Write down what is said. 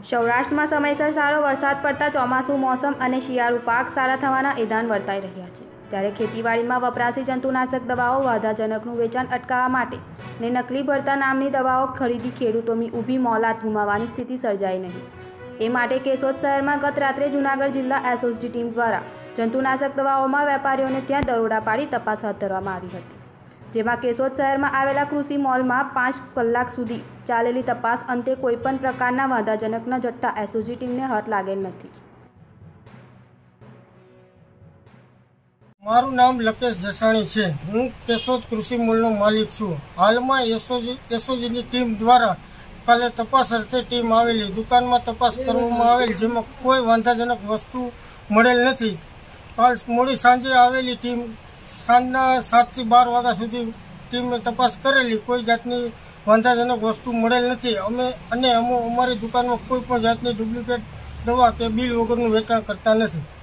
સૌરાષ્ટ્રમાં સમયસર સારો વરસાદ પડતા ચોમાસું મોસમ અને શિયાળુ પાક સારા થવાના એધાન વર્તાઈ રહ્યા છે। ત્યારે ખેતીવાડીમાં વપરાતી જંતુનાશક દવાઓ વાધાજનકનું વેચાણ અટકાવવા માટે ને નકલી ભરતા નામની દવાઓ ખરીદી ખેડૂતોની ઊભી મોલાત ગુમાવવાની સ્થિતિ સર્જાય નહીં। એ માટે કેશોદ શહેરમાં ગત રાત્રે જૂનાગઢ જિલ્લા એસઓજી ટીમ દ્વારા જંતુનાશક દવાઓમાં વેપારીઓને ત્યાં દરોડા પાડી તપાસ હાથ ધરવામાં આવી હતી, જેમાં કેશોદ શહેરમાં આવેલા કૃષિ મોલમાં 5 કલાક સુધી ચાલેલી તપાસ અંતે કોઈપણ પ્રકારના વાંધાજનકના જથ્થા એસઓજી ટીમને હાથ લાગેલ નથી। મારું નામ લકેશ જસાણી છે। હું કેશોદ કૃષિ મોલનો માલિક છું। હાલમાં એસઓજીની ટીમ દ્વારા કાલે તપાસ અર્થે ટીમ આવેલી, દુકાનમાં તપાસ કરવામાં આવેલ, જેમાં કોઈ વાંધાજનક વસ્તુ મળેલ નથી। કાલ મોડી સાંજે આવેલી ટીમ સાંજના 7 થી 12 વાગ્યા સુધી ટીમે તપાસ કરેલી, કોઈ જાતની વાંધાજનક વસ્તુ મળેલ નથી। અમે અમારી દુકાનમાં કોઈ પણ જાતની ડુપ્લિકેટ દવા કે બિલ વગરનું વેચાણ કરતા નથી।